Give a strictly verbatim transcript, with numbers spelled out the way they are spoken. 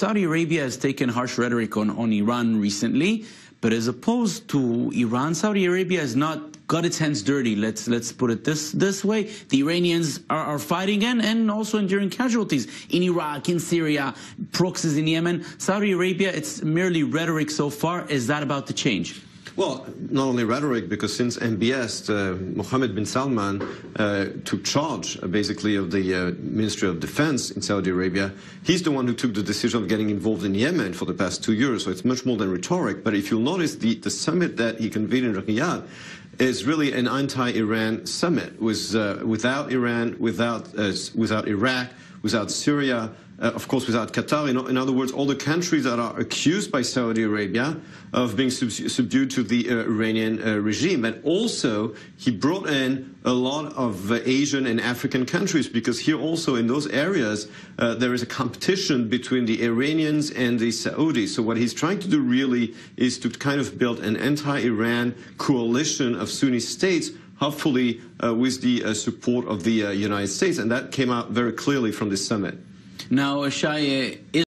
Saudi Arabia has taken harsh rhetoric on, on Iran recently, but as opposed to Iran, Saudi Arabia has not got its hands dirty. Let's let's put it this this way. The Iranians are, are fighting and, and also enduring casualties in Iraq, in Syria, proxies in Yemen. Saudi Arabia, it's merely rhetoric so far. Is that about to change? Well, not only rhetoric, because since M B S, uh, Mohammed Bin Salman uh, took charge, uh, basically, of the uh, Ministry of Defense in Saudi Arabia, he's the one who took the decision of getting involved in Yemen for the past two years, so it's much more than rhetoric. But if you'll notice, the, the summit that he convened in Riyadh is really an anti-Iran summit, with, uh, without Iran, without, uh, without Iraq, without Syria, Uh, of course, without Qatar. In, in other words, all the countries that are accused by Saudi Arabia of being sub subdued to the uh, Iranian uh, regime. And also, he brought in a lot of uh, Asian and African countries, because here also in those areas, uh, there is a competition between the Iranians and the Saudis. So what he's trying to do really is to kind of build an anti-Iran coalition of Sunni states, hopefully uh, with the uh, support of the uh, United States. And that came out very clearly from this summit. Now, Shai,